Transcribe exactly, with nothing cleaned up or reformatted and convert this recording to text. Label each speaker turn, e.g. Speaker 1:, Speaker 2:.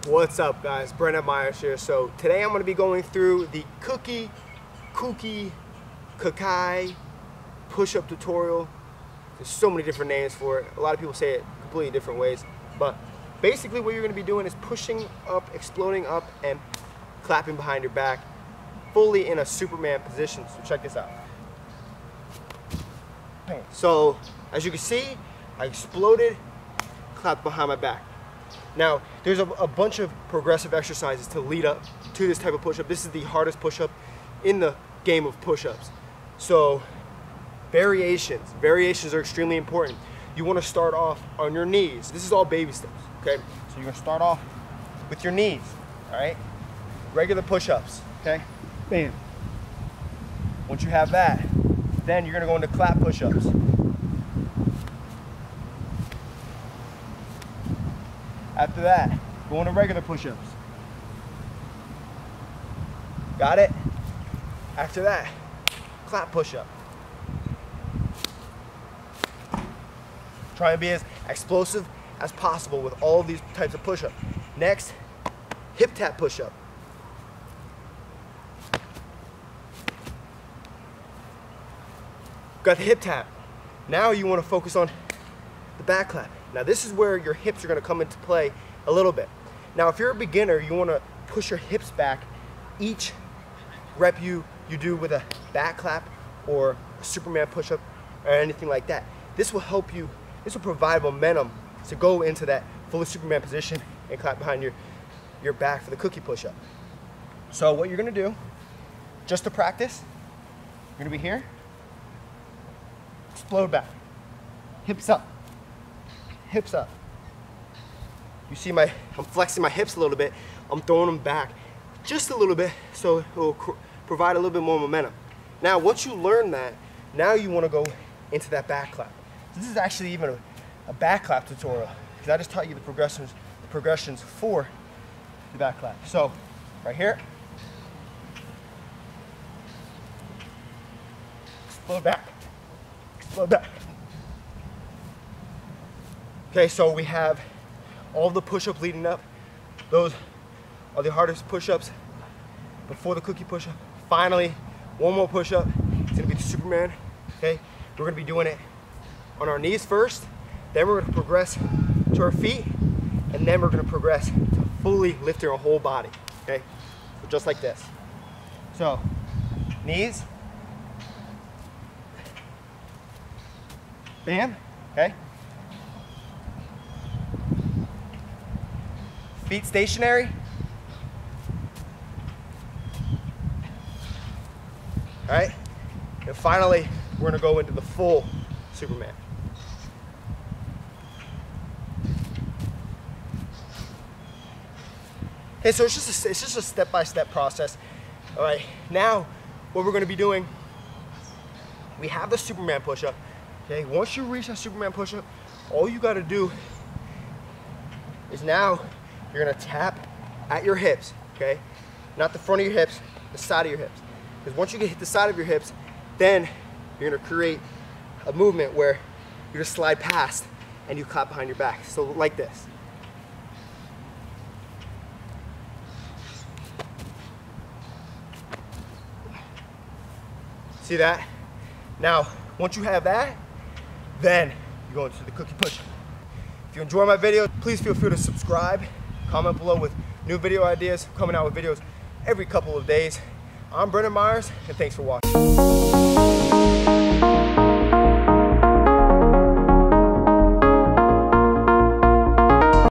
Speaker 1: What's up, guys? Brendan Myers here. So today I'm going to be going through the Cookie Kookie Kakai push-up tutorial. There's so many different names for it. A lot of people say it completely different ways, but basically what you're going to be doing is pushing up, exploding up, and clapping behind your back, fully in a Superman position. So check this out. So as you can see, I exploded, clapped behind my back. Now, there's a, a bunch of progressive exercises to lead up to this type of push-up. This is the hardest push-up in the game of push-ups. So, variations. Variations are extremely important. You want to start off on your knees. This is all baby steps, okay? So you're going to start off with your knees, all right? Regular push-ups, okay? Bam. Once you have that, then you're going to go into clap push-ups. After that, go into regular push-ups. Got it? After that, clap push-up. Try and be as explosive as possible with all of these types of push-up. Next, hip tap push-up. Got the hip tap. Now you want to focus on the back clap. Now this is where your hips are going to come into play a little bit. Now if you're a beginner, you want to push your hips back each rep you, you do with a back clap or a Superman push-up or anything like that. This will help you, this will provide momentum to go into that fully Superman position and clap behind your, your back for the cookie push-up. So what you're going to do, just to practice, you're going to be here, explode back, hips up. Hips up. You see my, I'm flexing my hips a little bit. I'm throwing them back just a little bit so it will provide a little bit more momentum. Now, once you learn that, now you want to go into that back clap. This is actually even a, a back clap tutorial because I just taught you the progressions, the progressions for the back clap. So, right here, explode back, explode back. Okay, so we have all the push-ups leading up. Those are the hardest push-ups before the cookie push-up. Finally, one more push-up. It's gonna be the Superman, okay? We're gonna be doing it on our knees first, then we're gonna progress to our feet, and then we're gonna progress to fully lifting our whole body, okay? So just like this. So, knees. Bam, okay? Feet stationary. All right, and finally, we're gonna go into the full Superman. Okay, so it's just a, it's just a step-by-step process. All right, now what we're gonna be doing, we have the Superman push-up. Okay, once you reach that Superman push-up, all you gotta do is now you're gonna tap at your hips, okay? Not the front of your hips, the side of your hips. Because once you get hit the side of your hips, then you're gonna create a movement where you just slide past and you clap behind your back. So like this. See that? Now, once you have that, then you go into the cookie push. If you enjoy my video, please feel free to subscribe. Comment below with new video ideas. I'm coming out with videos every couple of days. I'm Brendan Myers, and thanks for watching.